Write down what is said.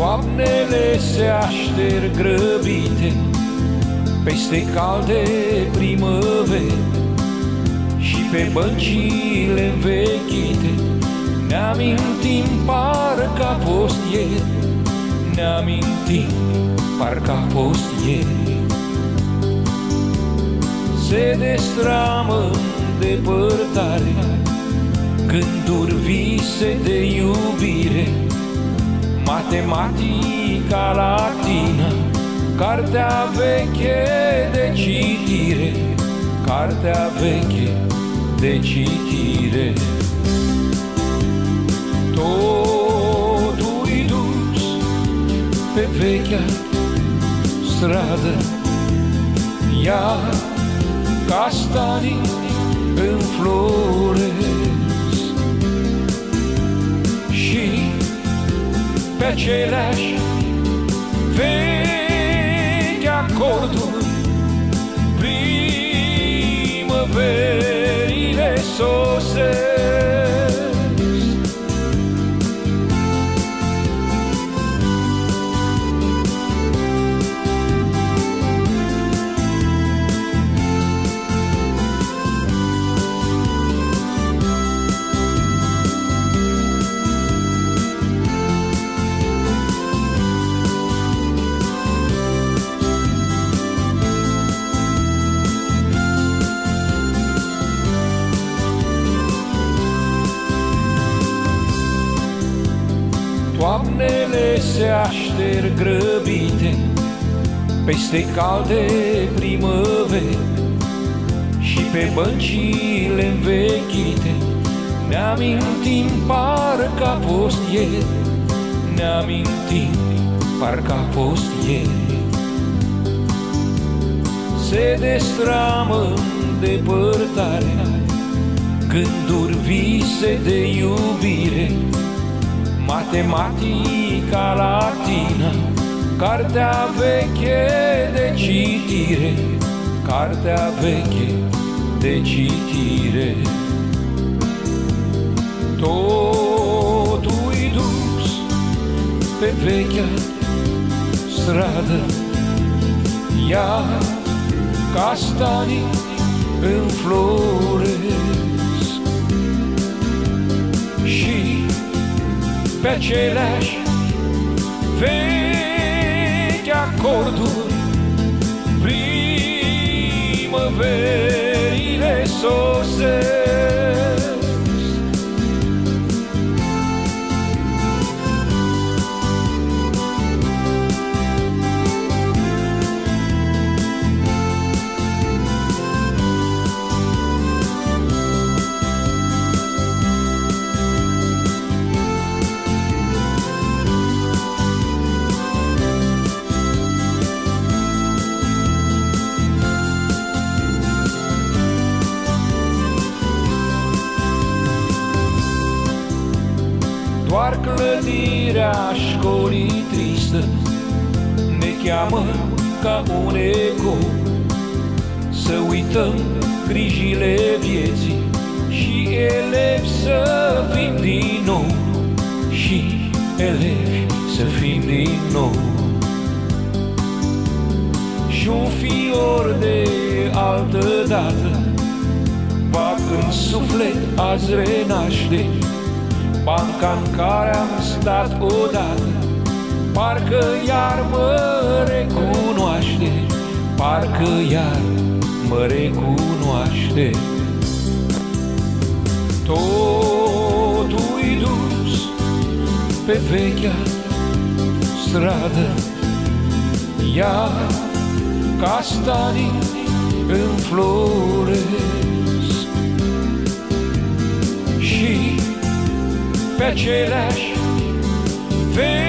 Toamnele se așterg grăbite peste calde primăveri și pe băncile învechite ne amintim parcă a fost ieri, ne amintim parcă a fost ieri. Se destramă în depărtare gânduri, vise de iubire, matematica latină, cartea veche de citire, cartea veche de citire. Totul-i dus pe vechea stradă, iar castanii înfloresc și pe aceleași vechi acorduri primăverile sosesc. Toamnele se așterg grăbite peste calde primăveri și pe băncile învechite ne amintim parcă a fost ieri, ne amintim parcă a fost ieri. Se destramă în depărtare gânduri, vise de iubire, matematica latină, cartea veche de citire, cartea veche de citire. Totul-i dus pe vechea stradă, iar castanii înfloresc și pe aceleași vechi acorduri primăverile sosesc. Doar clădirea școlii tristă ne cheamă ca un eco să uităm grijile vieții și elevi să fim din nou, și elevi să fim din nou. Și un fior de altă dată va în suflet azi renaște banca în care am stat odată, parcă iar mă recunoaște, parcă iar mă recunoaște. Totul-i dus pe vechea stradă, iar castanii înfloresc și pe aceleași